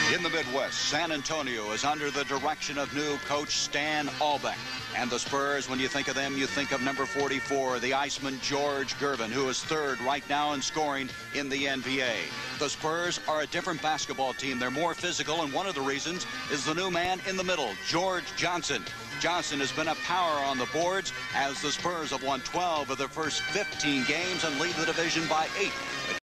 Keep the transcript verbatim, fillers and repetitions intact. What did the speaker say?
In the Midwest, San Antonio is under the direction of new coach Stan Albeck. And the Spurs, when you think of them, you think of number forty-four, the Iceman George Gervin, who is third right now in scoring in the N B A. The Spurs are a different basketball team. They're more physical, and one of the reasons is the new man in the middle, George Johnson. Johnson has been a power on the boards as the Spurs have won twelve of their first fifteen games and lead the division by eight.